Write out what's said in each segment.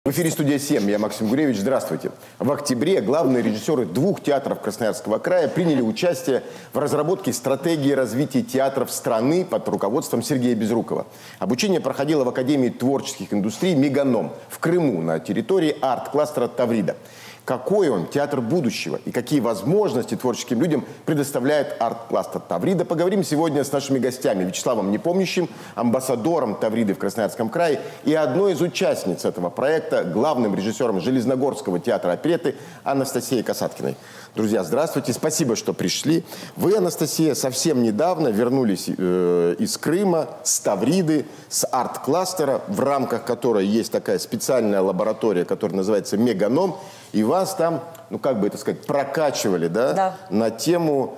В эфире «Студия 7». Я Максим Гуревич. Здравствуйте. В октябре главные режиссеры 2 театров Красноярского края приняли участие в разработке стратегии развития театров страны под руководством Сергея Безрукова. Обучение проходило в Академии творческих индустрий «Меганом» в Крыму на территории арт-кластера «Таврида». Какой он театр будущего и какие возможности творческим людям предоставляет арт-кластер «Таврида», поговорим сегодня с нашими гостями: Вячеславом Непомнящим, амбассадором «Тавриды» в Красноярском крае, и одной из участниц этого проекта, главным режиссером Железногорского театра оперетты Анастасией Касаткиной. Друзья, здравствуйте, спасибо, что пришли. Вы, Анастасия, совсем недавно вернулись из Крыма, с «Тавриды», с арт-кластера, в рамках которой есть такая специальная лаборатория, которая называется «Меганом». И вас там, ну как бы это сказать, прокачивали, да? На тему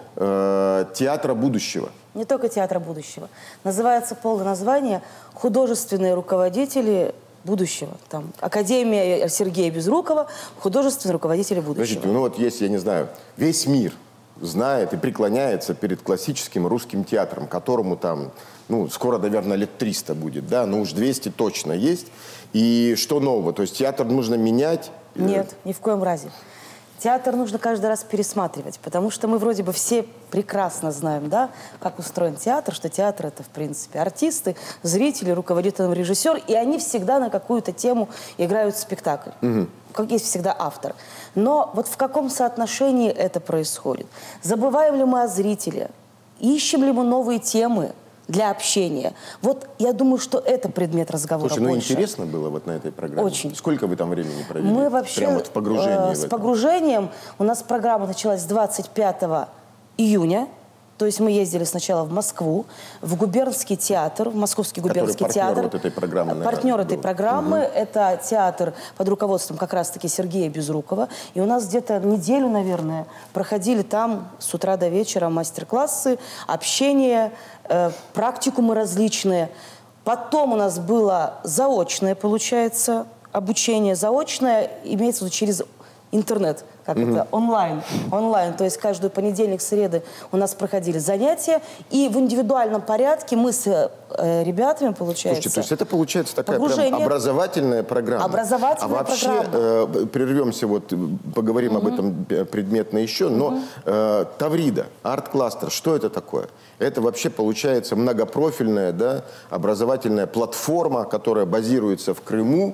театра будущего. Не только театра будущего. Называется полное название «Художественные руководители будущего». Там Академия Сергея Безрукова, художественные руководители будущего. Подождите, ну вот есть, я не знаю, весь мир знает и преклоняется перед классическим русским театром, которому там, ну, скоро, наверное, лет 300 будет, да, но уж 200 точно есть. И что нового? То есть театр нужно менять? Нет, ни в коем разе. Театр нужно каждый раз пересматривать, потому что мы вроде бы все прекрасно знаем, да, как устроен театр, что театр — это, в принципе, артисты, зрители, руководитель, режиссер, и они всегда на какую-то тему играют спектакль. Как есть всегда автор. Но вот в каком соотношении это происходит? Забываем ли мы о зрителе? Ищем ли мы новые темы для общения? Вот я думаю, что это предмет разговора. Слушай, ну больше. интересно было вот на этой программе. Очень. Сколько вы там времени провели? Мы вообще прямо вот в погружении с погружением, у нас программа началась 25 июня. То есть мы ездили сначала в Москву, в губернский театр, в Московский губернский театр. Вот этой программы, партнер этой программы. Это театр под руководством как раз-таки Сергея Безрукова. И у нас где-то неделю, наверное, проходили там с утра до вечера мастер-классы, общение, практикумы различные. Потом у нас было заочное, получается, обучение. Заочное имеется в виду через интернет, как это, онлайн. То есть каждый понедельник, среды у нас проходили занятия, и в индивидуальном порядке мы с ребятами, получается... Слушайте, то есть это получается такая прям образовательная программа. Образовательная программа. Вообще, прервемся, вот поговорим об этом предметно еще, но «Таврида», арт-кластер, что это такое? Это вообще получается многопрофильная, да, образовательная платформа, которая базируется в Крыму.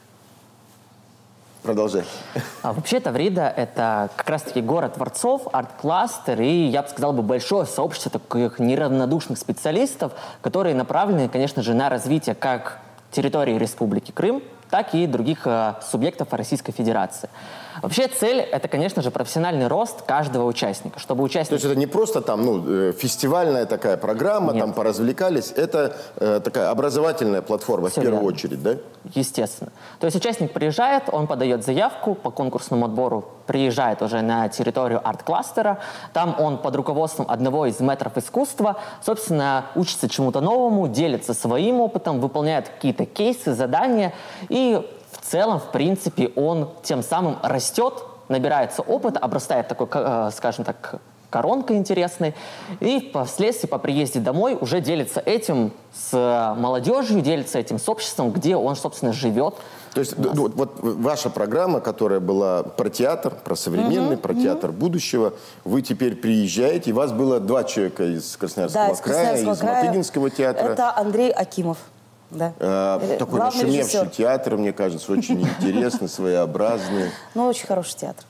Продолжай. Вообще «Таврида» — это как раз-таки город творцов, арт-кластер и, я бы сказал, большое сообщество таких неравнодушных специалистов, которые направлены, конечно же, на развитие как территории Республики Крым, так и других субъектов Российской Федерации. Вообще цель — это, конечно же, профессиональный рост каждого участника, чтобы участник... То есть это не просто там, ну, фестивальная такая программа, там поразвлекались, это такая образовательная платформа в первую очередь, да? Естественно. То есть участник приезжает, он подает заявку по конкурсному отбору, приезжает уже на территорию арт-кластера, там он под руководством одного из мэтров искусства, собственно, учится чему-то новому, делится своим опытом, выполняет какие-то кейсы, задания, и в целом, в принципе, он тем самым растет, набирается опыт, обрастает такой, скажем так, коронкой интересной, и впоследствии по приезде домой уже делится этим с молодежью, делится этим с обществом, где он, собственно, живет. То есть вот ваша программа, которая была про театр, про современный, про театр будущего, вы теперь приезжаете, и вас было 2 человека из Красноярского края, из Мотыгинского театра. Это Андрей Акимов. Да. Такой нашумевший театр, мне кажется, очень интересный, своеобразный. Ну, очень хороший театр.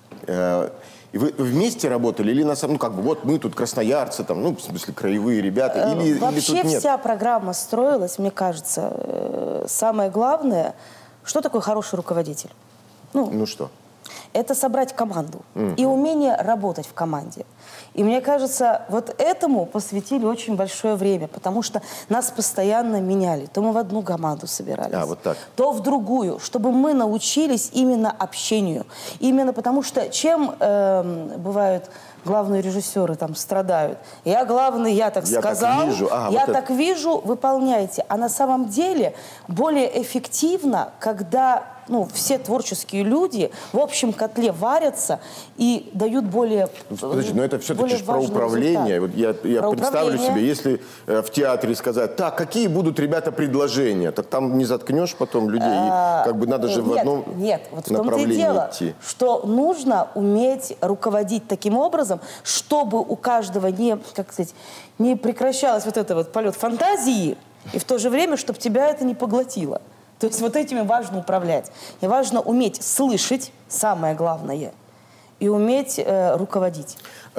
И вы вместе работали или на самом, ну как бы вот мы тут красноярцы, там, ну в смысле краевые ребята, вообще или тут нет? Вся программа строилась, мне кажется, самое главное, что такое хороший руководитель? Ну что? Это собрать команду и умение работать в команде. И мне кажется, вот этому посвятили очень большое время, потому что нас постоянно меняли. То мы в одну команду собирались, вот так. то в другую, чтобы мы научились именно общению. Именно потому что чем бывают главные режиссеры там страдают? Я главный, я так сказал, так вижу. я так вижу, выполняйте. А на самом деле более эффективно, когда ну, все творческие люди в общем котле варятся и дают более Подожди, но это все-таки про управление. Вот я представлю себе, если в театре сказать, так, какие будут, ребята, предложения, так там не заткнешь потом людей, и как бы надо же в одном вот в том-то и дело, идти. что нужно уметь руководить таким образом, чтобы у каждого не, как сказать, не прекращалось вот это вот полет фантазии, и в то же время, чтобы тебя это не поглотило. То есть вот этими важно управлять. И важно уметь слышать, самое главное, и уметь руководить.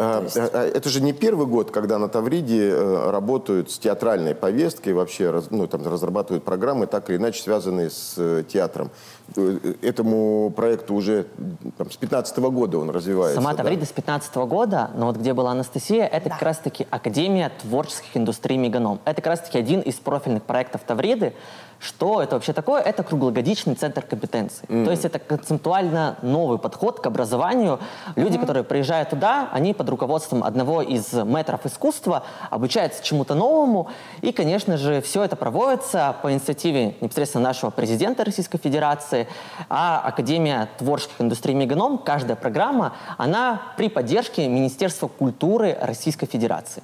Это же не первый год, когда на Тавриде работают с театральной повесткой, вообще там разрабатывают программы, так или иначе связанные с театром. Этому проекту уже с 2015 года он развивается. Сама Таврида с 2015 года, но вот где была Анастасия, это как раз-таки Академия творческих индустрий Меганом. Это как раз-таки один из профильных проектов Тавриды. Что это вообще такое? Это круглогодичный центр компетенций. То есть это концептуально новый подход к образованию. Люди, которые приезжают туда, они под руководством одного из мэтров искусства обучаются чему-то новому. И, конечно же, все это проводится по инициативе непосредственно нашего президента Российской Федерации. А Академия творческих индустрий Меганом, каждая программа, она при поддержке Министерства культуры Российской Федерации.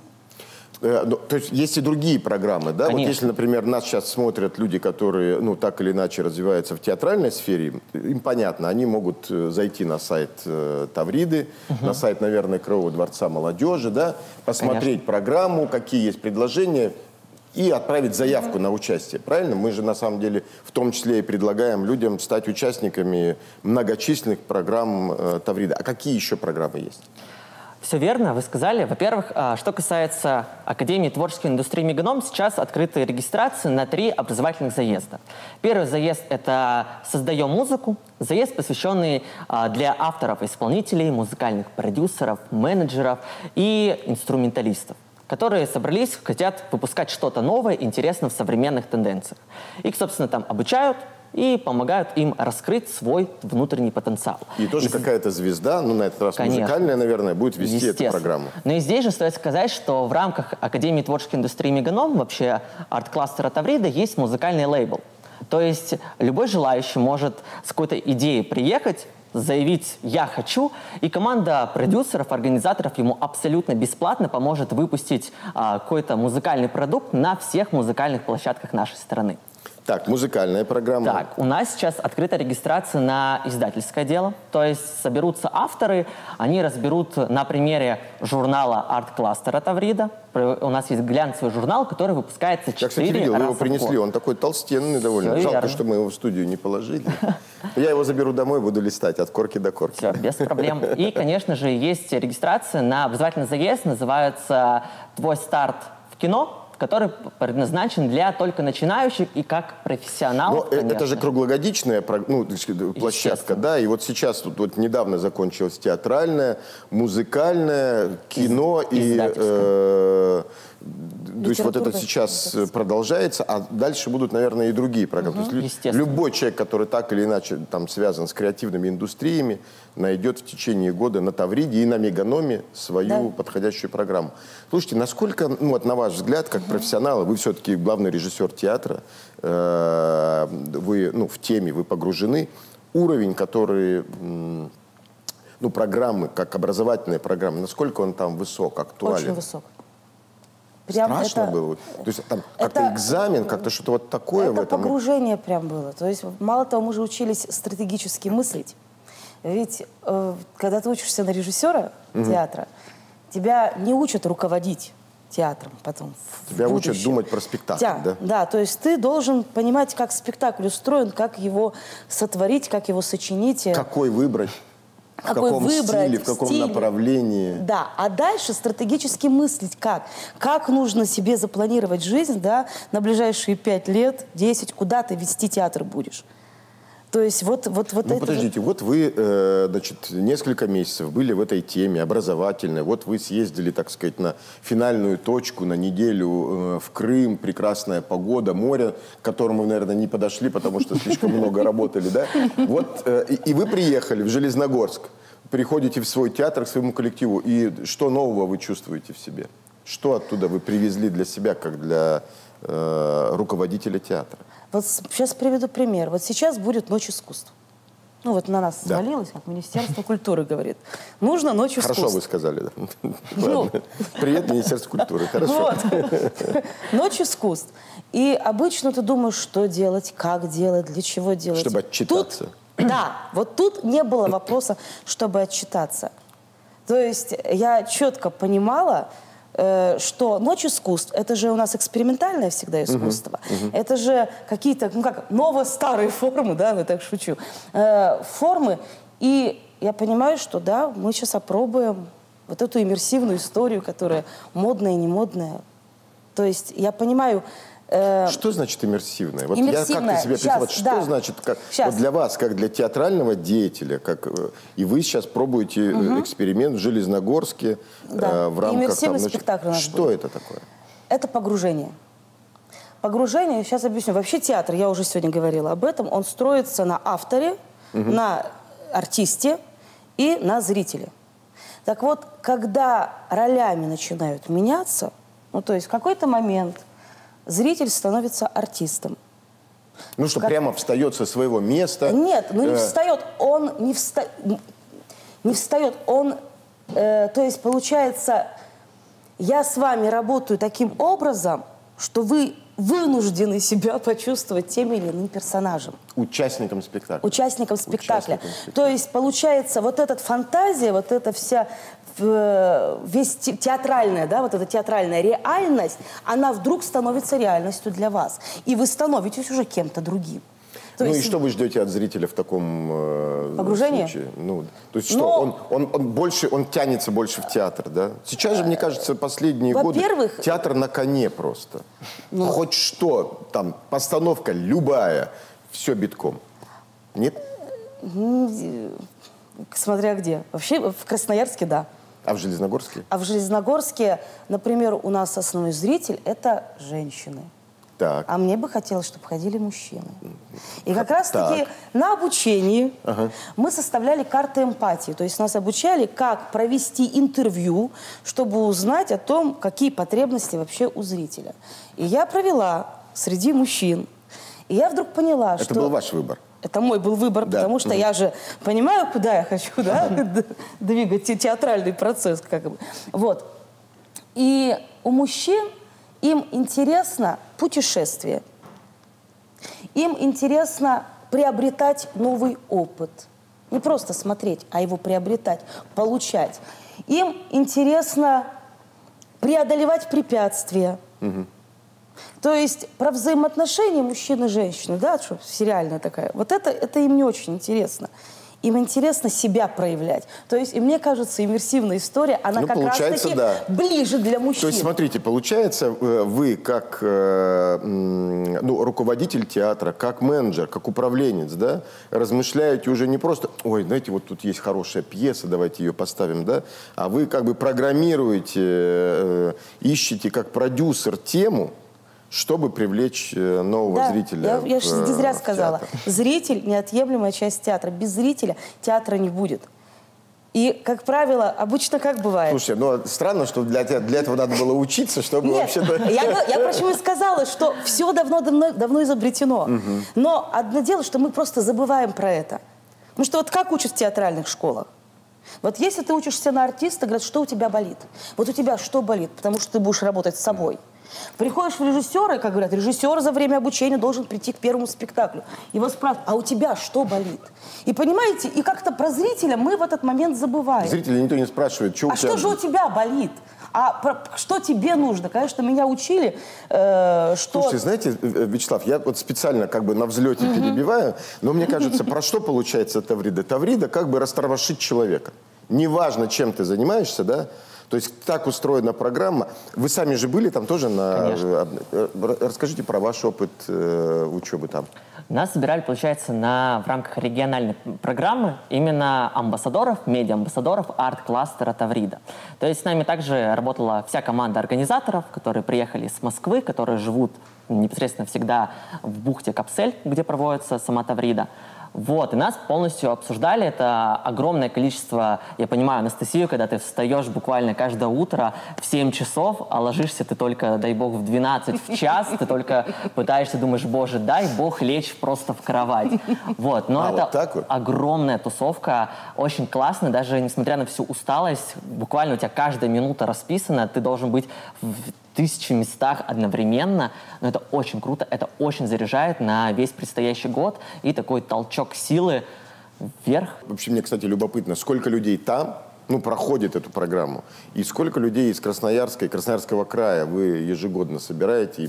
То есть есть и другие программы, да? Конечно. Вот если, например, нас сейчас смотрят люди, которые, так или иначе развиваются в театральной сфере, им понятно, они могут зайти на сайт Тавриды, на сайт, наверное, Краевого дворца молодежи, да, посмотреть программу, какие есть предложения, и отправить заявку на участие, правильно? Мы же, на самом деле, в том числе и предлагаем людям стать участниками многочисленных программ Тавриды. А какие еще программы есть? Все верно, вы сказали. Во-первых, что касается Академии творческой индустрии Меганом, сейчас открыты регистрации на 3 образовательных заезда. Первый заезд – это «Создаем музыку», заезд, посвященный для авторов, исполнителей, музыкальных продюсеров, менеджеров и инструменталистов, которые собрались, хотят выпускать что-то новое, интересное в современных тенденциях. Их, собственно, там обучают и помогают им раскрыть свой внутренний потенциал. И тоже какая-то звезда, на этот раз музыкальная, наверное, будет вести эту программу. Но и здесь же стоит сказать, что в рамках Академии творческой индустрии Меганом, вообще арт-кластера Таврида, есть музыкальный лейбл. То есть любой желающий может с какой-то идеей приехать, заявить «я хочу», и команда продюсеров, организаторов ему абсолютно бесплатно поможет выпустить какой-то музыкальный продукт на всех музыкальных площадках нашей страны. Так, музыкальная программа. Так, у нас сейчас открыта регистрация на издательское дело. То есть соберутся авторы, они разберут на примере журнала арт-кластера Таврида. У нас есть глянцевый журнал, который выпускается 4 раза в год. Я, кстати, видел, вы его принесли, он такой толстенный довольно. Все Жалко, верно. что мы его в студию не положили. Я его заберу домой, буду листать от корки до корки. Все, без проблем. И, конечно же, есть регистрация на образовательный заезд, называется «Твой старт в кино», который предназначен для только начинающих и как профессионалов. Но это же круглогодичная площадка, да, и вот сейчас вот недавно закончилась театральная, музыкальная, кино и... То есть вот это сейчас продолжается, а дальше будут, наверное, и другие программы. То есть любой человек, который так или иначе там связан с креативными индустриями, найдет в течение года на Тавриде и на Меганоме свою подходящую программу. Слушайте, насколько, вот на ваш взгляд, как профессионала, вы все-таки главный режиссер театра, вы в теме, вы погружены, уровень, который... программы, как образовательные программы, насколько он там высок, актуален? Очень высок. Страшно было? То есть там как-то экзамен, как-то что-то вот такое в этом? Это погружение прям было. То есть мало того, мы же учились стратегически мыслить. Ведь когда ты учишься на режиссера театра, тебя не учат руководить театром потом. Тебя учат думать про спектакль, да? Да, то есть ты должен понимать, как спектакль устроен, как его сотворить, как его сочинить. Какой выбрать? В каком стиле, в каком направлении. Да, а дальше стратегически мыслить как. Как нужно себе запланировать жизнь, да, на ближайшие 5 лет, 10, куда ты вести театр будешь. То есть вот это... Подождите, вот вы, несколько месяцев были в этой теме образовательной, вот вы съездили, так сказать, на финальную точку, на неделю в Крым, прекрасная погода, море, к которому, наверное, не подошли, потому что слишком много работали, да? Вот, и вы приехали в Железногорск, приходите в свой театр, к своему коллективу, и что нового вы чувствуете в себе? Что оттуда вы привезли для себя, как для руководителя театра? Вот сейчас приведу пример. Вот сейчас будет Ночь искусств. Ну вот на нас свалилось, как Министерство культуры говорит. Нужно Ночь искусств. Хорошо вы сказали. Привет, Министерство культуры. Хорошо. Ночь искусств. И обычно ты думаешь, что делать, как делать, для чего делать. Чтобы отчитаться. Да, вот тут не было вопроса, чтобы отчитаться. То есть я четко понимала, что Ночь искусств, это же у нас экспериментальное всегда искусство. Это же какие-то, ну как, ново-старые формы, да, я так шучу, формы. И я понимаю, что да, мы сейчас опробуем вот эту иммерсивную историю, которая модная и не модная. То есть я понимаю... Что значит иммерсивное? Вот я как-то себе представляю, что значит вот для вас, как для театрального деятеля, и вы сейчас пробуете эксперимент в Железногорске в рамках... Иммерсивный спектакль у нас Что будет. это такое? Это погружение. Погружение, сейчас объясню. Вообще театр, я уже сегодня говорила об этом, он строится на авторе, на артисте и на зрителе. Так вот, когда ролями начинают меняться, ну то есть в какой-то момент... Зритель становится артистом. Ну что, прямо встает со своего места? Нет, ну не встает. Он не встает. Он, то есть, получается, я с вами работаю таким образом, что вы вынуждены себя почувствовать тем или иным персонажем. Участником спектакля. Участником спектакля. То есть, получается, вот эта фантазия, вот эта вся... весь театральная, да, вот эта театральная реальность, она вдруг становится реальностью для вас. И вы становитесь уже кем-то другим. То ну есть... и что вы ждете от зрителя в таком погружении? случае? Ну, то есть что, он тянется больше в театр, да? Сейчас же, мне кажется, последние годы театр на коне просто. Ну... Хоть что, там, постановка любая, все битком. Нет? Смотря где. Вообще в Красноярске, да. А в Железногорске? А в Железногорске, например, у нас основной зритель – это женщины. Так. А мне бы хотелось, чтобы ходили мужчины. И как раз-таки на обучении мы составляли карты эмпатии. То есть нас обучали, как провести интервью, чтобы узнать о том, какие потребности вообще у зрителя. И я провела среди мужчин. И я вдруг поняла, что... Это был ваш выбор? Это мой был выбор, потому что я же понимаю, куда я хочу, да, двигать театральный процесс. Как бы. Вот. И у мужчин им интересно путешествие. Им интересно приобретать новый опыт. Не просто смотреть, а его приобретать, получать. Им интересно преодолевать препятствия. То есть про взаимоотношения мужчины и женщины, да, что сериальная такая, вот это им не очень интересно. Им интересно себя проявлять. То есть, и мне кажется, иммерсивная история, она как раз-таки ближе для мужчин. То есть, смотрите, получается, вы как руководитель театра, как менеджер, как управленец, да, размышляете уже не просто, ой, знаете, вот тут есть хорошая пьеса, давайте ее поставим, да, а вы как бы программируете, ищете как продюсер тему, чтобы привлечь нового зрителя. Я же не зря сказала. Зритель – неотъемлемая часть театра. Без зрителя театра не будет. И, как правило, обычно как бывает? Слушайте, ну странно, что для этого надо было учиться, чтобы вообще-то... Я почему и сказала, что все давно изобретено. Но одно дело, что мы просто забываем про это. Потому что вот как учат в театральных школах? Вот если ты учишься на артиста, говорят, что у тебя болит? Вот у тебя что болит? Потому что ты будешь работать с собой. Приходишь в режиссера, и, как говорят, режиссер за время обучения должен прийти к первому спектаклю. Его спрашивают, а у тебя что болит? И понимаете, и как-то про зрителя мы в этот момент забываем. Зрителя никто не спрашивает, что у тебя... что же у тебя болит? Что тебе нужно? Конечно, меня учили, что... Слушайте, знаете, Вячеслав, я вот специально как бы на взлете перебиваю, но мне кажется, про что получается таврида? Таврида как бы растормошить человека. Неважно, чем ты занимаешься, да? То есть так устроена программа. Вы сами же были там тоже на... Расскажите про ваш опыт учебы там. Нас собирали, получается, в рамках региональной программы именно амбассадоров, медиа-амбассадоров арт-кластера Таврида. То есть с нами также работала вся команда организаторов, которые приехали с Москвы, которые живут непосредственно всегда в бухте Капсель, где проводится сама Таврида. Вот, и нас полностью обсуждали. Это огромное количество, я понимаю, Анастасию, когда ты встаешь буквально каждое утро в 7 часов, а ложишься ты только, дай бог, в 12, в час, ты только пытаешься, думаешь, боже, дай бог лечь просто в кровать. Вот, но это вот так вот? огромная тусовка, очень классно, даже несмотря на всю усталость, буквально у тебя каждая минута расписана, ты должен быть в 1000 местах одновременно, но это очень круто, это очень заряжает на весь предстоящий год и такой толчок силы вверх. Вообще, мне, кстати, любопытно, сколько людей там, ну, проходит эту программу, и сколько людей из Красноярска и Красноярского края вы ежегодно собираете и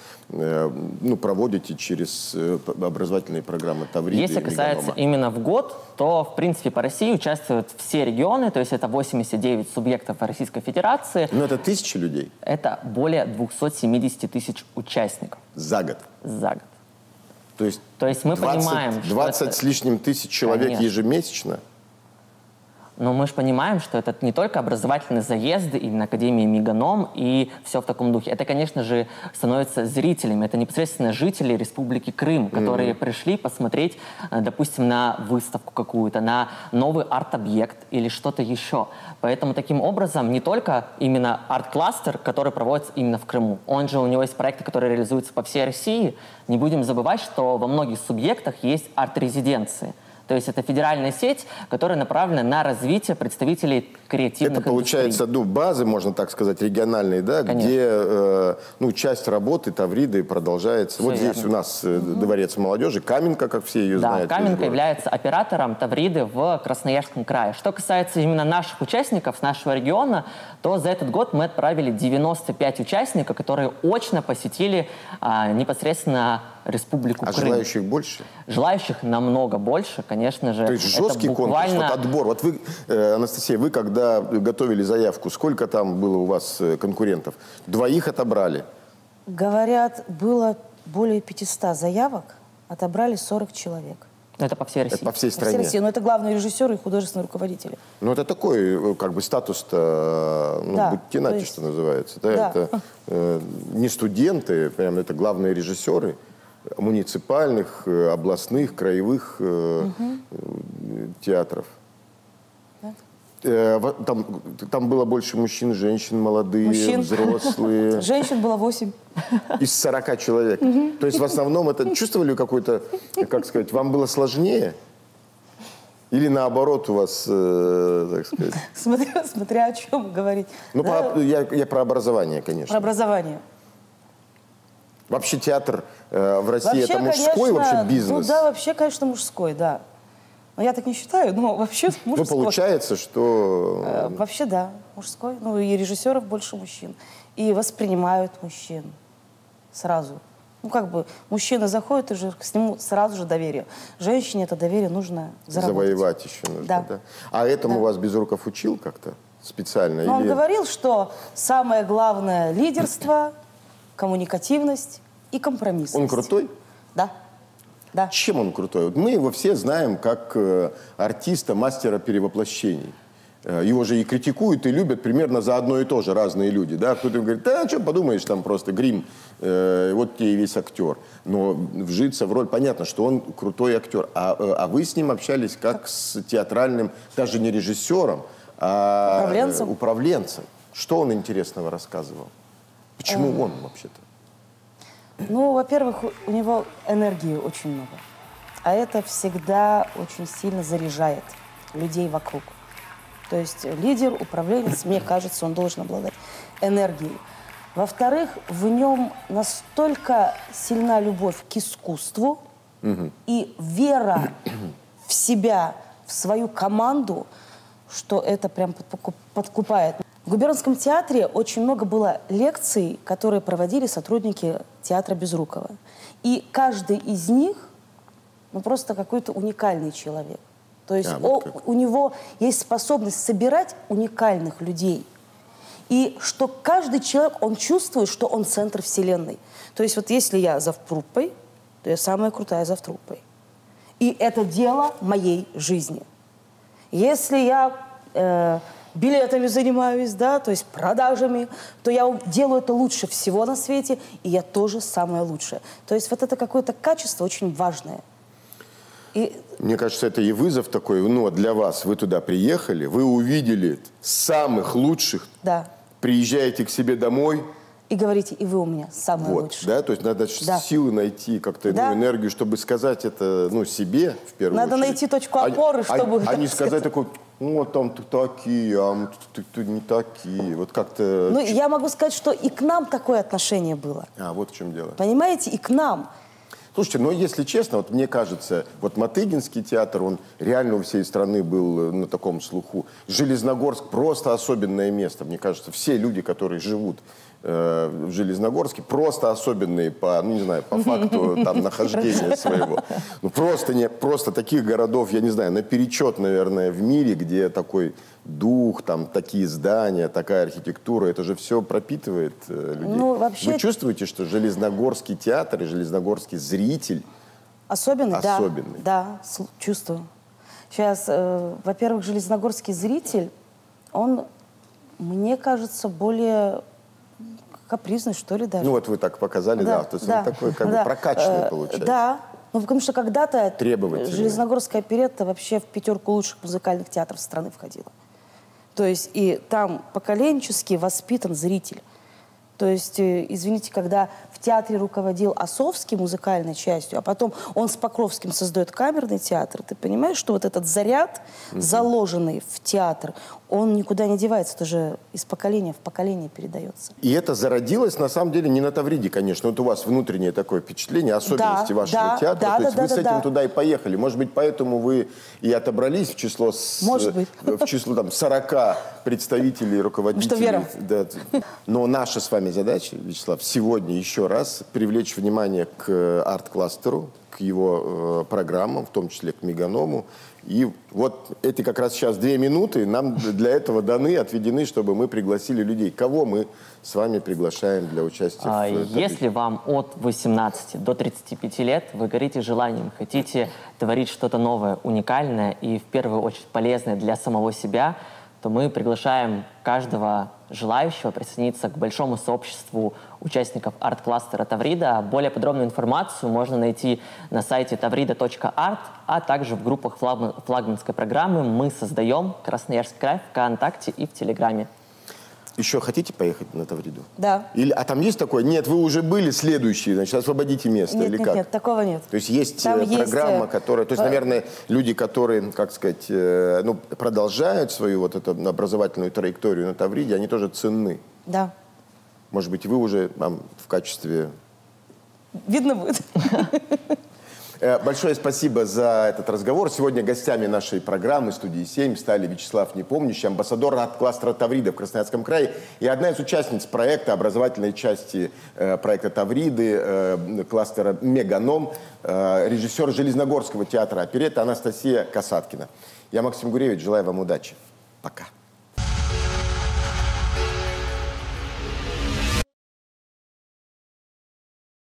проводите через образовательные программы Тавриды? Если касается именно в год, то, в принципе, по России участвуют все регионы, то есть это 89 субъектов Российской Федерации. Но это 1000 людей? Это более 270 тысяч участников. За год? За год. То есть мы понимаем, что 20 с лишним тысяч человек, конечно, ежемесячно? Но мы же понимаем, что это не только образовательные заезды именно Академии Меганом и все в таком духе. Это, конечно же, становятся зрителями. Это непосредственно жители Республики Крым, которые пришли посмотреть, допустим, на выставку какую-то, на новый арт-объект или что-то еще. Поэтому таким образом не только именно арт-кластер, который проводится именно в Крыму. У него есть проекты, которые реализуются по всей России. Не будем забывать, что во многих субъектах есть арт-резиденции. То есть это федеральная сеть, которая направлена на развитие представителей креативных Это получается, базы, можно так сказать, региональные, да, где часть работы Тавриды продолжается. Все вот верно. Здесь у нас Дворец молодежи, Каменка, как все ее знают. Да, Каменка является оператором Тавриды в Красноярском крае. Что касается именно наших участников с нашего региона, то за этот год мы отправили 95 участников, которые очно посетили непосредственно Республику Крым. А желающих больше? Желающих намного больше, конечно же. То есть жесткий конкурс, вот отбор. Вот вы, Анастасия, вы когда готовили заявку, сколько там было у вас конкурентов? 2 отобрали? Говорят, было более 500 заявок, отобрали 40 человек. Это по всей России. Это по всей стране. По всей России. Но это главные режиссеры и художественные руководители. Ну, это такой, как бы, статус-то, да, будьте что называется. Да? Да. Это не студенты, прям это главные режиссеры муниципальных, областных, краевых театров. Да. Там было больше мужчин, женщин, молодые, взрослые. Женщин было 8. Из 40 человек. То есть в основном это чувствовали какой-то, как сказать, вам было сложнее? Или наоборот у вас, так сказать? Смотря о чем говорить. Ну, да. я про образование, конечно. Про образование. Вообще театр в России это мужской, конечно, вообще бизнес? Ну да, вообще, конечно, мужской, да. Но я так не считаю, но вообще мужской. Ну, получается, что... Вообще, да, мужской. Ну, и режиссеров больше мужчин. И воспринимают мужчин сразу. Ну, как бы, мужчина заходит, и же к нему сразу же доверие. Женщине это доверие нужно заработать. Завоевать еще нужно, да. А этому вас Безруков учил как-то специально? Ну, он говорил, что самое главное — лидерство, коммуникативность и компромиссность. Он крутой? Да. Да. Чем он крутой? Вот мы его все знаем как артиста, мастера перевоплощений. Его же и критикуют, и любят примерно за одно и то же разные люди. Да? Кто-то говорит, да, что подумаешь, там просто грим, вот тебе и весь актер. Но вжиться в роль, понятно, что он крутой актер. А вы с ним общались как с театральным, даже не режиссером, а управленцем. Что он интересного рассказывал? Почему он вообще-то? Ну, во-первых, у него энергии очень много. А это всегда очень сильно заряжает людей вокруг. То есть лидер, управленец, мне кажется, он должен обладать энергией. Во-вторых, в нем настолько сильна любовь к искусству и вера в себя, в свою команду, что это прям подкупает. В губернском театре очень много было лекций, которые проводили сотрудники театра Безрукова. И каждый из них, ну, просто какой-то уникальный человек. То есть у него есть способность собирать уникальных людей. И что каждый человек, он чувствует, что он центр вселенной. То есть вот если я завтруппой, то я самая крутая завтруппой. И это дело моей жизни. Если я билетами занимаюсь, да, то есть продажами, то я делаю это лучше всего на свете, и я тоже самое лучшее. То есть вот это какое-то качество очень важное. Мне кажется, это и вызов такой, ну, для вас. Вы туда приехали, вы увидели самых лучших, Да. приезжаете к себе домой. И говорите, и вы у меня самые Вот, лучшие. да, то есть надо силы найти, как-то энергию, чтобы сказать это, ну, себе в первую очередь. Надо найти точку опоры, чтобы... А не сказать такой, ну, вот там ты такие, а ты не такие. Вот как-то... Ну, я могу сказать, что и к нам такое отношение было. А, вот в чем дело. Понимаете, и к нам. Слушайте, ну, если честно, вот мне кажется, вот Матыгинский театр, он реально у всей страны был на таком слуху. Железногорск просто особенное место. Мне кажется, все люди, которые живут в Железногорске, просто особенные по, ну, не знаю, по факту там нахождения своего. Ну, просто таких городов, я не знаю, наперечет, наверное, в мире, где такой дух, там такие здания, такая архитектура, это же все пропитывает людей. Ну, вообще... Вы чувствуете, что Железногорский театр и железногорский зритель Особенный? особенный? Да, чувствую. Сейчас, во-первых, железногорский зритель, он, мне кажется, более капризный, что ли, даже. Ну, вот вы так показали, да. То есть он такой, как бы, прокачанный получается. Да. Ну, потому что когда-то Требовательный. Железногорская оперетта вообще в 5 лучших музыкальных театров страны входила. То есть и там поколенчески воспитан зритель. То есть, извините, когда в театре руководил Осовский музыкальной частью, а потом он с Покровским создает камерный театр, ты понимаешь, что вот этот заряд, заложенный в театр, он никуда не девается, это же из поколения в поколение передается. И это зародилось, на самом деле, не на Тавриде, конечно. Вот у вас внутреннее такое впечатление, особенности вашего театра. То есть вы с этим туда и поехали. Может быть, поэтому вы и отобрались в число, в число там, 40 представителей, руководителей. Что, Вера? Да. Но наша с вами задача, Вячеслав, сегодня еще раз привлечь внимание к арт-кластеру, к его программам, в том числе к Меганому. И вот эти как раз сейчас 2 минуты нам для этого даны, отведены, чтобы мы пригласили людей. Кого мы с вами приглашаем для участия? Если вам от 18 до 35 лет, вы горите желанием, хотите творить что-то новое, уникальное и в первую очередь полезное для самого себя, то мы приглашаем каждого желающего присоединиться к большому сообществу участников арт-кластера Таврида. Более подробную информацию можно найти на сайте tavrida.art, а также в группах флагманской программы «Мы создаем Красноярский край» ВКонтакте и в Телеграме. Еще хотите поехать на Тавриду? Да. А там есть такое? Нет, вы уже были следующие, значит, освободите место. Нет, или нет, как? нет, такого нет. То есть есть Там программа, есть, которая... То есть, наверное, люди, которые, как сказать, ну, продолжают свою вот эту образовательную траекторию на Тавриде, они тоже ценны. Да. Может быть, вы уже там в качестве... Видно будет. Большое спасибо за этот разговор. Сегодня гостями нашей программы «Студии 7» стали Вячеслав Непомнящий, амбассадор арт-кластера Таврида в Красноярском крае и одна из участниц проекта, образовательной части проекта Тавриды, кластера «Меганом», режиссер Железногорского театра оперетты Анастасия Касаткина. Я Максим Гуревич, желаю вам удачи. Пока.